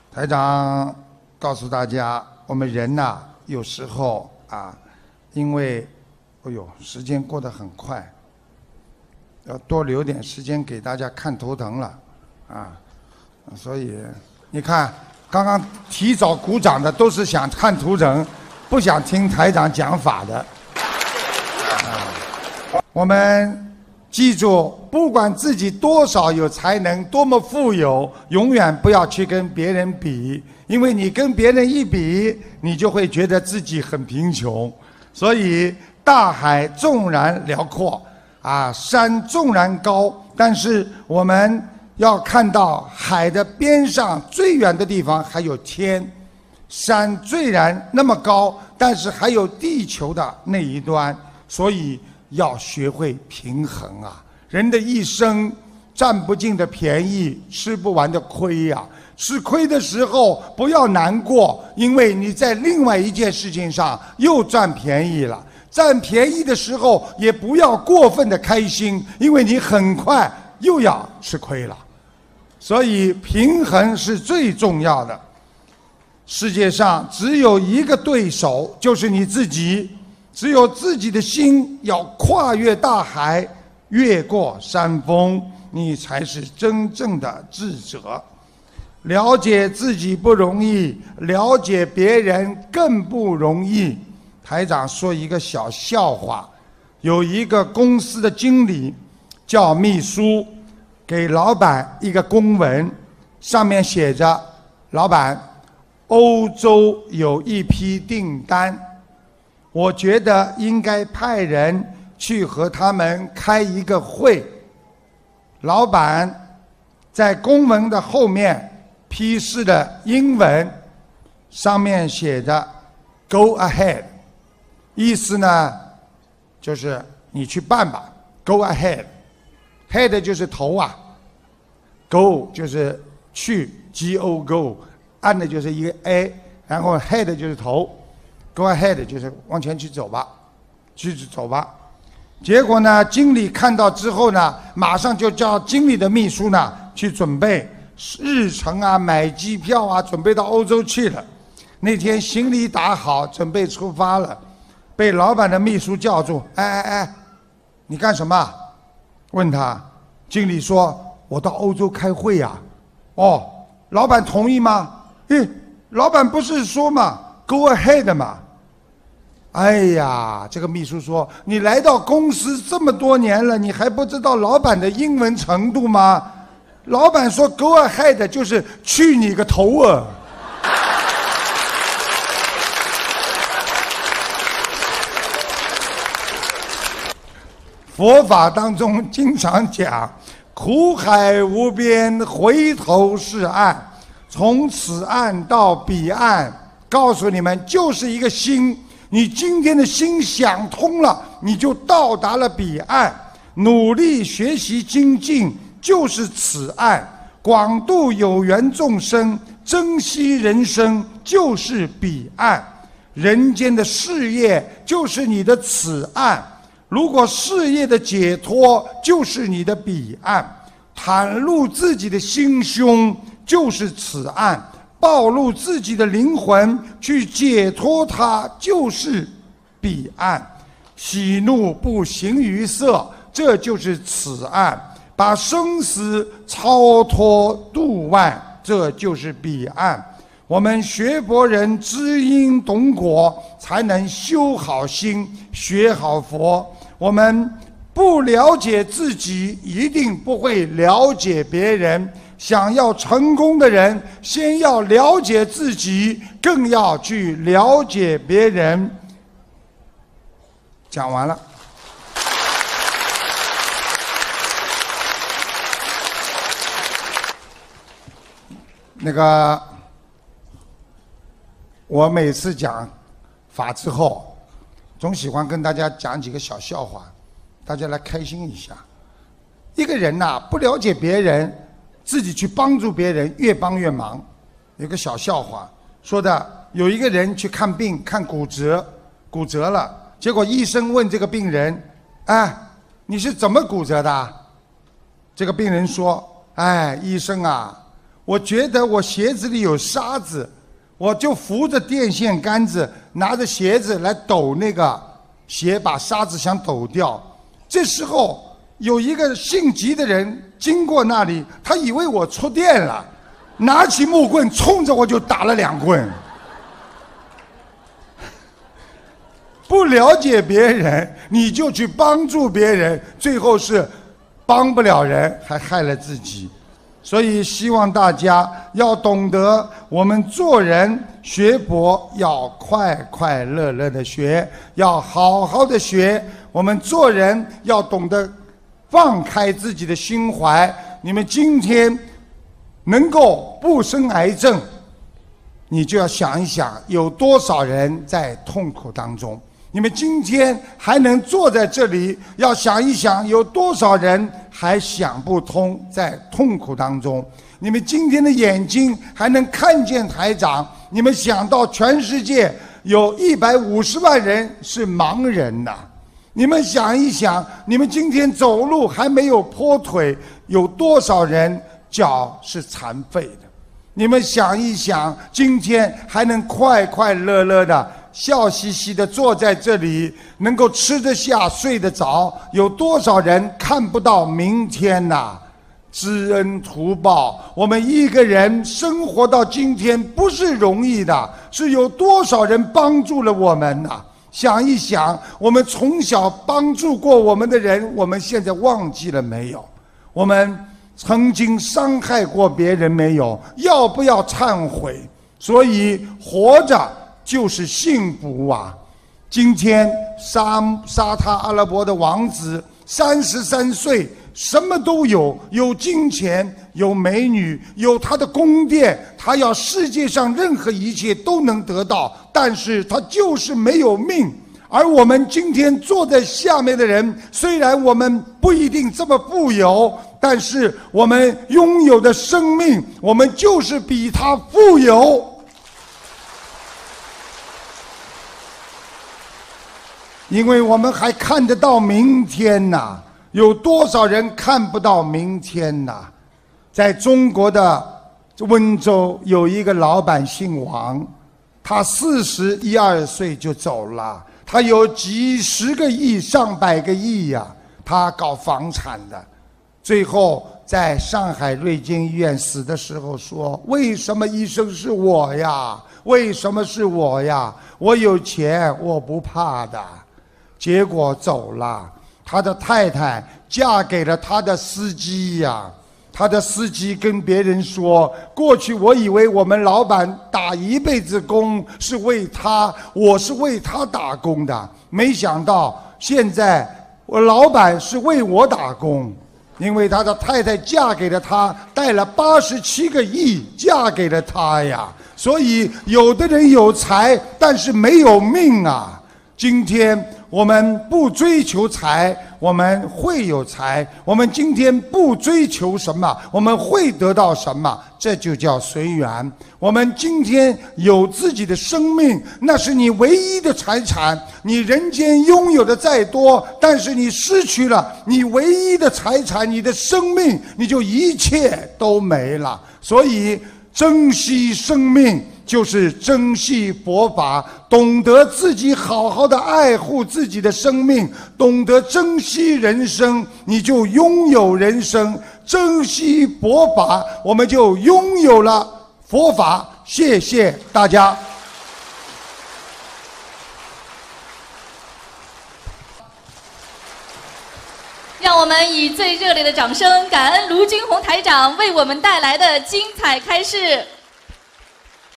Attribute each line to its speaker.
Speaker 1: 台长告诉大家，我们人呐，有时候啊，因为，时间过得很快，要多留点时间给大家看图腾了，啊，所以你看，刚刚提早鼓掌的都是想看图腾，不想听台长讲法的。我们记住，不管自己多少有才能，多么富有，永远不要去跟别人比，因为你跟别人一比，你就会觉得自己很贫穷。所以，大海纵然辽阔，山纵然高，但是我们要看到海的边上最远的地方还有天，山虽然那么高，但是还有地球的那一端，所以要学会平衡啊！人的一生占不尽的便宜，吃不完的亏呀！吃亏的时候不要难过，因为你在另外一件事情上又占便宜了。占便宜的时候也不要过分的开心，因为你很快又要吃亏了。所以平衡是最重要的。世界上只有一个对手，就是你自己。只有自己的心要跨越大海，越过山峰，你才是真正的智者。了解自己不容易，了解别人更不容易。台长说一个小笑话，有一个公司的经理叫秘书，给老板一个公文，上面写着：老板，欧洲有一批订单，我觉得应该派人去和他们开一个会。老板在公文的后面批示的英文，上面写着 "Go ahead"， 意思呢就是你去办吧 ，Go ahead。head 就是头啊 ，go 就是去 ，G-O go， 按的就是一个 A， 然后 head 就是头。Go ahead 就是往前去走吧，去走吧。结果呢，经理看到之后呢，马上就叫经理的秘书呢去准备日程啊，买机票啊，准备到欧洲去了。那天行李打好，准备出发了，被老板的秘书叫住：“哎，你干什么？”问他，经理说：“我到欧洲开会呀。”哦，老板同意吗？老板不是说嘛？Go ahead 嘛！哎呀，这个秘书说：“你来到公司这么多年了，你还不知道老板的英文程度吗？”老板说 ：“Go ahead 就是去你个头啊！”佛法当中经常讲：“苦海无边，回头是岸。”从此岸到彼岸。告诉你们，就是一个心，你今天的心想通了，你就到达了彼岸。努力学习精进，就是此岸。广度有缘众生，珍惜人生，就是彼岸。人间的事业就是你的此岸，如果事业的解脱就是你的彼岸，袒露自己的心胸就是此岸。暴露自己的灵魂，去解脱它，就是彼岸。喜怒不形于色，这就是此岸。把生死超脱度外，这就是彼岸。我们学佛人知因懂果，才能修好心，学好佛。我们不了解自己，一定不会了解别人。想要成功的人，先要了解自己，更要去了解别人。讲完了。我每次讲法之后，总喜欢跟大家讲几个小笑话，大家来开心一下。一个人呐，不了解别人，自己去帮助别人，越帮越忙。有个小笑话说的，有一个人去看病，看骨折了，结果医生问这个病人：“你是怎么骨折的？”这个病人说：“医生啊， 我觉得我鞋子里有沙子，我就扶着电线杆子，拿着鞋子来抖那个鞋，把沙子想抖掉。这时候有一个姓吉的人经过那里，他以为我触电了，拿起木棍冲着我就打了2棍。不了解别人，你就去帮助别人，最后是帮不了人，还害了自己。所以希望大家要懂得，我们做人学佛要快快乐乐的学，要好好的学。我们做人要懂得放开自己的心怀。你们今天能够不生癌症，你就要想一想，有多少人在痛苦当中。你们今天还能坐在这里，要想一想，有多少人还想不通，在痛苦当中。你们今天的眼睛还能看见台长，你们想到全世界有150万人是盲人呐。你们想一想，你们今天走路还没有跛腿，有多少人脚是残废的？你们想一想，今天还能快快乐乐的笑嘻嘻的坐在这里，能够吃得下睡得着，有多少人看不到明天呐？知恩图报，我们一个人生活到今天不是容易的，是有多少人帮助了我们呐？想一想，我们从小帮助过我们的人，我们现在忘记了没有？我们曾经伤害过别人没有？要不要忏悔？所以活着就是幸福啊！今天沙特阿拉伯的王子33岁，什么都有，有金钱，有美女，有他的宫殿，他要世界上任何一切都能得到，但是他就是没有命。而我们今天坐在下面的人，虽然我们不一定这么富有，但是我们拥有的生命，我们就是比他富有。因为我们还看得到明天呐，有多少人看不到明天呐？在中国的温州有一个老板姓王，他41、2岁就走了，他有几十个亿、上百个亿呀，他搞房产的，最后在上海瑞金医院死的时候说：“为什么医生是我呀？为什么是我呀？我有钱，我不怕的。”结果走了，他的太太嫁给了他的司机呀。他的司机跟别人说：“过去我以为我们老板打一辈子工是为他，我是为他打工的，没想到现在我老板是为我打工，因为他的太太嫁给了他，带了87个亿嫁给了他呀。所以有的人有财，但是没有命啊。今天我们不追求财，我们会有财；我们今天不追求什么，我们会得到什么，这就叫随缘。我们今天有自己的生命，那是你唯一的财产。你人间拥有的再多，但是你失去了你唯一的财产，你的生命，你就一切都没了。所以珍惜生命就是珍惜佛法，懂得自己好好的爱护自己的生命，懂得珍惜人生，你就拥有人生；珍惜佛法，我们就拥有了佛法。谢谢大家。
Speaker 2: 让我们以最热烈的掌声，感恩卢军红台长为我们带来的精彩开示。